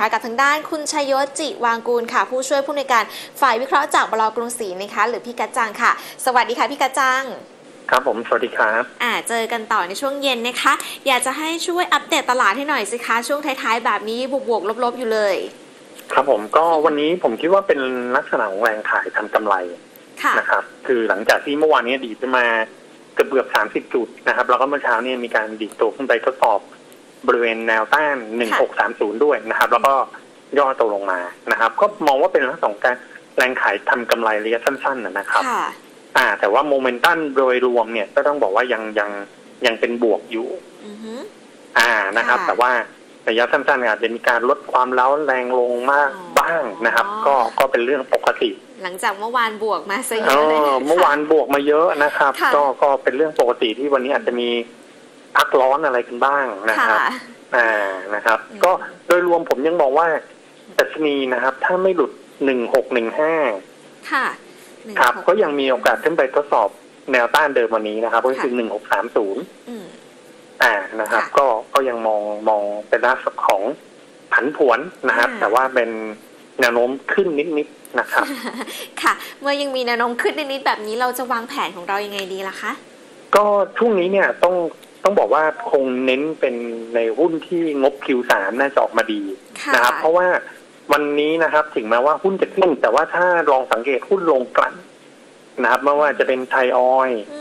ค่ะกับทางด้านคุณชัยยศจิวางกูลค่ะผู้ช่วยผู้อำนวยการฝ่ายวิเคราะห์จากบล.กรุงศรีนะคะหรือพี่กัจจังค่ะสวัสดีค่ะพี่กัจจังครับผมสวัสดีครับเจอกันต่อในช่วงเย็นนะคะอยากจะให้ช่วยอัปเดตตลาดให้หน่อยสิคะช่วงท้ายๆแบบนี้บวกๆลบๆอยู่เลยครับผมก็วันนี้ผมคิดว่าเป็นลักษณะของแรงขายทำกำไรนะครับคือหลังจากที่เมื่อวานนี้ดีดขึ้นมาเกือบ30 จุดนะครับแล้วก็เมื่อเช้านี้มีการดีดตัวขึ้นไปทดสอบบริเวณแนวต้าน1630ด้วยนะครับแล้วก็ย่อตัวลงมานะครับก็มองว่าเป็นลักษณะของการแรงขายทำกำไรระยะสั้นๆนะครับแต่ว่าโมเมนตัมโดยรวมเนี่ยก็ต้องบอกว่ายังเป็นบวกอยู่นะครับแต่ว่าระยะสั้นๆอาจจะมีการลดความเล้าแรงลงมากบ้างนะครับก็เป็นเรื่องปกติหลังจากเมื่อวานบวกมาซะเยอะเลยเมื่อวานบวกมาเยอะนะครับก็เป็นเรื่องปกติที่วันนี้อาจจะมีพักร้อนอะไรกันบ้างนะครับนะครับก็โดยรวมผมยังมองว่าดัชนีนะครับถ้าไม่หลุด1615 ค่ะครับก็ยังมีโอกาสขึ้นไปทดสอบแนวต้านเดิมวันนี้นะครับก็คือ1630นะครับก็ยังมองเป็นลักษณะของผันผวนนะครับแต่ว่าเป็นแนวโน้มขึ้นนิดๆนะครับค่ะเมื่อยังมีแนวโน้มขึ้นนิดๆแบบนี้เราจะวางแผนของเรายังไงดีล่ะคะก็ช่วงนี้เนี่ยต้องบอกว่าคงเน้นเป็นในหุ้นที่งบ Q3 น่าจะออกมาดีนะครับเพราะว่าวันนี้นะครับถึงแม้ว่าหุ้นจะขึ้นแต่ว่าถ้าลองสังเกตหุ้นลงกลั่นนะครับไม่ว่าจะเป็นไทยออยล์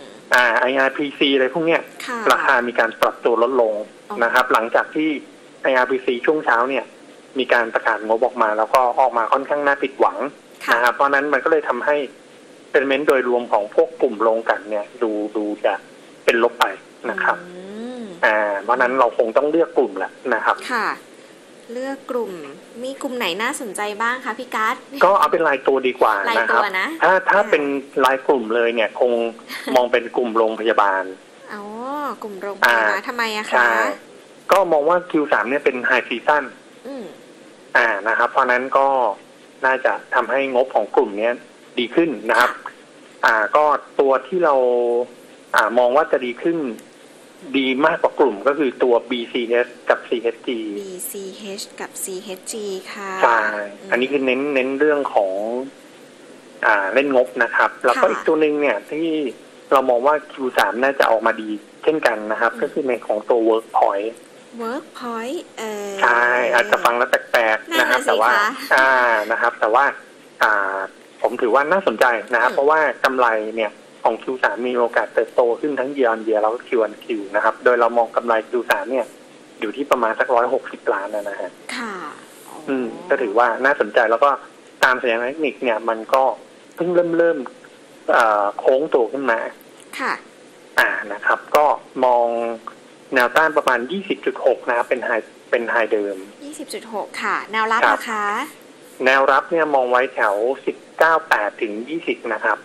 IRPC อะไรพวกเนี้ยราคามีการปรับตัวลดลงนะครับหลังจากที่ IRPC ช่วงเช้าเนี่ยมีการประกาศงบออกมาแล้วก็ออกมาค่อนข้างน่าผิดหวังนะครับเพราะนั้นมันก็เลยทำให้เซนติเมนต์โดยรวมของพวกกลุ่มโรงกลั่นเนี่ยดูจะเป็นลบไปนะครับเพราะนั้นเราคงต้องเลือกกลุ่มแหละนะครับค่ะเลือกกลุ่มมีกลุ่มไหนน่าสนใจบ้างคะพี่กัสก็เอาเป็นรายตัวดีกว่านะครับถ้าเป็นรายกลุ่มเลยเนี่ยคงมองเป็นกลุ่มโรงพยาบาลกลุ่มโรงพยาบาลทำไมอะคะก็มองว่า Q3 เนี่ยเป็นไฮซีซั่นนะครับเพราะนั้นก็น่าจะทำให้งบของกลุ่มนี้ดีขึ้นนะครับก็ตัวที่เรามองว่าจะดีขึ้นดีมากกว่ากลุ่มก็คือตัว BCH กับ CHG BCH กับ CHG ค่ะใช่อันนี้คือเน้นเรื่องของเล่นงบนะครับแล้วก็อีกตัวหนึ่งเนี่ยที่เรามองว่า Q3 น่าจะออกมาดีเช่นกันนะครับก็คือในของตัว Workpoint ใช่อาจจะฟังแล้วแปลกๆนะครับแต่ว่านะครับแต่ว่าผมถือว่าน่าสนใจนะครับเพราะว่ากำไรเนี่ยของ Q3 มีโอกาสเติบโตขึ้นทั้ง year on year แล้วก็ Q on Q นะครับโดยเรามองกำไร Q3 เนี่ยอยู่ที่ประมาณสัก160 ล้านนะฮะค่ะก็ถือว่าน่าสนใจแล้วก็ตามสัญญาณเทคนิคเนี่ยมันก็เพิ่งเริ่มโค้งตัวขึ้นมาค่ะนะครับก็มองแนวต้านประมาณ 20.6 นะครับเป็นไฮเดิม 20.6 ค่ะแนวรับนะคะแนวรับเนี่ยมองไว้แถว 19.8 ถึง 20 นะครับ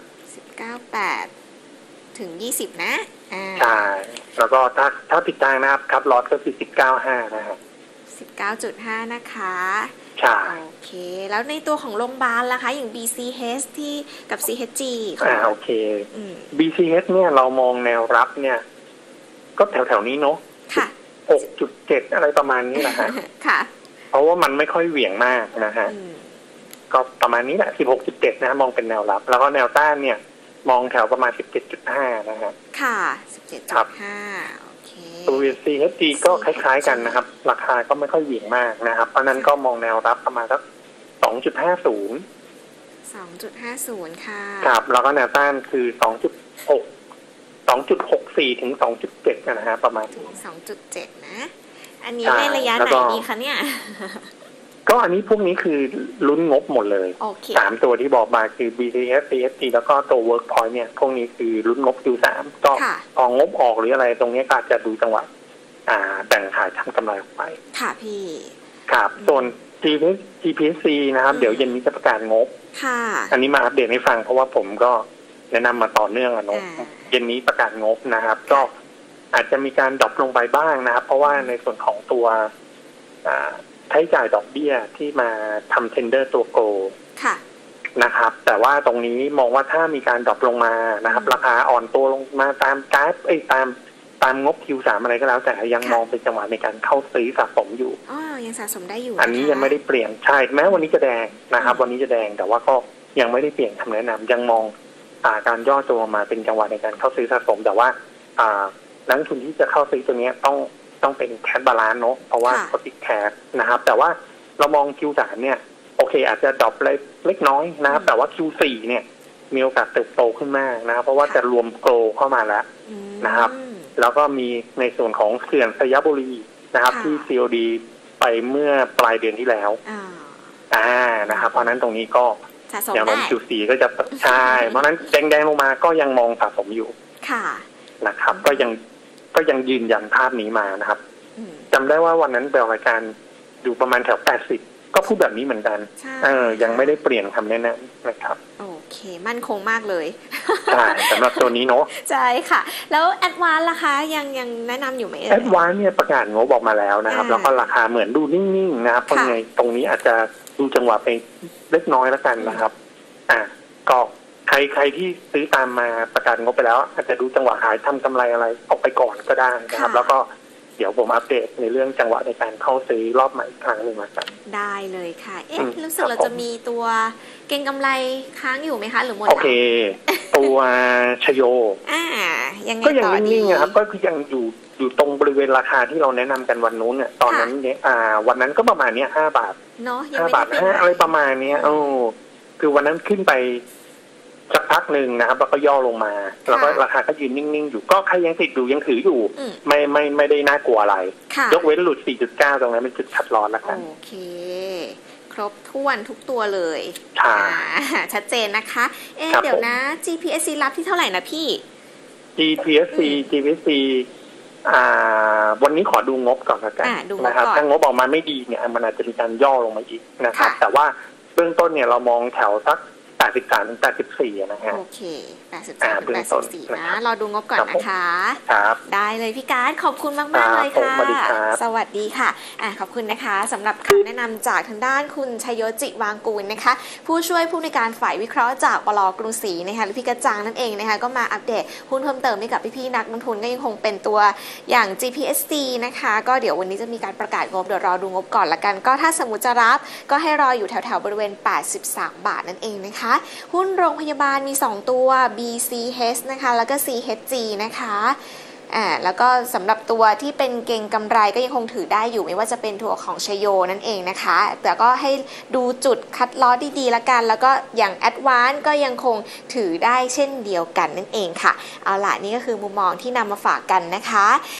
19.8 ถึง 20 นะใช่แล้วก็ถ้าผิดทางนะครับคัทลอสก็คือ 19.5 นะครับ 19.5 นะคะใช่โอเคแล้วในตัวของโรงพยาบาลล่ะคะอย่าง BCH ที่กับ CHG โอเค BCH เนี่ยเรามองแนวรับเนี่ยก็แถวๆนี้เนาะค่ะ 6.7 อะไรประมาณนี้นะฮะค่ะเพราะว่ามันไม่ค่อยเหวี่ยงมากนะฮะก็ประมาณนี้แหละ 16.7 นะมองเป็นแนวรับแล้วก็แนวต้านเนี่ยมองแถวประมาณ 17.5 นะฮะค่ะ 17.5 โอเคตัว CHG ก็คล้ายๆกันนะครับราคาก็ไม่ค่อยเหวี่ยงมากนะครับเพราะนั้นก็มองแนวรับประมาณสัก 2.50 ค่ะครับแล้วก็แนวต้านคือ 2.64 ถึง 2.7 นะฮะประมาณ 2.7 นะอันนี้ในระยะไหนดีคะเนี่ยก็อันนี้พวกนี้คือลุ้นงบหมดเลย3ตัวที่บอกมาคือ BCH CHG แล้วก็ตัว Workpoint เนี่ยพวกนี้คือลุ้นงบ Q3 ก็ออกงบออกหรืออะไรตรงนี้ก็จะดูจังหวะแบ่งขายทำกำไรออกไปค่ะพี่ครับส่วน GPC นะครับเดี๋ยวเย็นนี้จะประกาศงบค่ะอันนี้มาอัปเดตให้ฟังเพราะว่าผมก็แนะนำมาต่อเนื่องเนาะเย็นนี้ประกาศงบนะครับก็อาจจะมีการดรอปลงไปบ้างนะครับเพราะว่าในส่วนของตัวใช้จ่ายดอกเบี้ยที่มาทำเทนเดอร์ตัวโกนะครับแต่ว่าตรงนี้มองว่าถ้ามีการดรอปลงมานะครับราคาอ่อนตัวลงมาตามกราฟตตามงบ Q3 อะไรก็แล้วแต่ยังมองเป็นจังหวะในการเข้าซื้อสะสมอยู่ยังสะสมได้อยู่อันนี้ยังไม่ได้เปลี่ยนใช่แม้วันนี้จะแดงนะครับวันนี้จะแดงแต่ว่าก็ยังไม่ได้เปลี่ยนคำแนะนำยังมองการย่อตัวมาเป็นจังหวะในการเข้าซื้อสะสมแต่ว่านักทุนที่จะเข้าซื้อตัวนี้ต้องเป็นแคชบาลานซ์เนาะเพราะว่าเขาติดแคชนะครับแต่ว่าเรามอง Q3 เนี่ยโอเคอาจจะดรอปเล็กน้อยนะครับแต่ว่า Q4 เนี่ยมีโอกาสเติบโตขึ้นมากนะครับเพราะว่าจะรวมโกลเข้ามาแล้วนะครับแล้วก็มีในส่วนของเขื่อนสยบุรีนะครับที่ COD ไปเมื่อปลายเดือนที่แล้วนะครับเพราะนั้นตรงนี้ก็อย่างน้อง Q4 ก็จะใช่เพราะนั้นแดงๆลงมาก็ยังมองสะสมอยู่นะครับก็ยังยืนยันภาพนี้มานะครับจำได้ว่าวันนั้นแบบรายการอยู่ประมาณแถว80ก็พูดแบบนี้เหมือนกันยังไม่ได้เปลี่ยนคำแนะนำนะครับโอเคมั่นคงมากเลยใช่สำหรับตัวนี้เนาะใช่ค่ะแล้วแอดวานซ์ล่ะคะยังแนะนำอยู่ไหมแอดวานซ์เนี่ยประกาศงบออกมาแล้วนะครับแล้วก็ราคาเหมือนดูนิ่งๆนะครับเพราะไงตรงนี้อาจจะดูจังหวะไปเล็กน้อยแล้วกันนะครับก็ใครที่ซื้อตามมาประกาศงบไปแล้วอาจจะดูจังหวะหายทำกำไรอะไรออกไปก่อนก็ได้นะครับแล้วก็เดี๋ยวผมอัปเดตในเรื่องจังหวะในการเข้าซื้อรอบใหม่อีกครั้งหนึ่งมากันได้เลยค่ะรู้สึกเราจะมีตัวเก็งกำไรค้างอยู่ไหมคะหรือหมดโอเคตัวชโยยังไงก็ยังนิ่งๆครับก็คือยังอยู่ตรงบริเวณราคาที่เราแนะนำกันวันนู้นเนี่ยตอนนั้นเนี่ยวันนั้นก็ประมาณนี้5 บาทเนาะ 5 บาท5อะไรประมาณนี้คือวันนั้นขึ้นไปสักพักหนึ่งนะครับแล้วก็ย่อลงมาแล้วก็ราคาก็ยืนนิ่งๆอยู่ก็ใครยังติดอยู่ยังถืออยู่ไม่ได้น่ากลัวอะไรยกเว้นหลุด 4.9 ตรงนั้นเป็นจุดคัดลอสแล้วกันโอเคครบถ้วนทุกตัวเลยชัดเจนนะคะเดี๋ยวนะ GPSC รับที่เท่าไหร่นะพี่ GPSC วันนี้ขอดูงบก่อนละกันนะครับถ้างบออกมาไม่ดีเนี่ยมันอาจจะมีการย่อลงมาอีกนะครับแต่ว่าเบื้องต้นเนี่ยเรามองแถวสัก83 ถึง 84นะฮะโอเค83 ถึง 84นะรอดูงบก่อนนะคะครับได้เลยพี่การ์ดขอบคุณมากๆเลยค่ะสวัสดีค่ะขอบคุณนะคะสำหรับคำแนะนำจากทางด้านคุณชัยยศ จิวางกูลนะคะผู้ช่วยผู้ในการฝ่ายวิเคราะห์จากบล.กรุงศรีนะคะหรือพี่กระจังนั่นเองนะคะก็มาอัปเดตหุ้นเพิ่มเติมให้กับพี่ๆนักลงทุนก็ยังคงเป็นตัวอย่าง GPSC นะคะก็เดี๋ยววันนี้จะมีการประกาศงบเดี๋ยวรอดูงบก่อนละกันก็ถ้าสมมติจะรับก็ให้รออยู่แถวๆบริเวณ83 บาทนั่นเองนะคะหุ้นโรงพยาบาลมี2ตัว BCH นะคะแล้วก็ CHG นะคะแล้วก็สำหรับตัวที่เป็นเก็งกำไรก็ยังคงถือได้อยู่ไม่ว่าจะเป็นตัวของชโยนั่นเองนะคะแต่ก็ให้ดูจุดคัดลอสดีๆละกันแล้วก็อย่างแอดวานซ์ก็ยังคงถือได้เช่นเดียวกันนั่นเองค่ะเอาล่ะนี่ก็คือมุมมองที่นำมาฝากกันนะคะ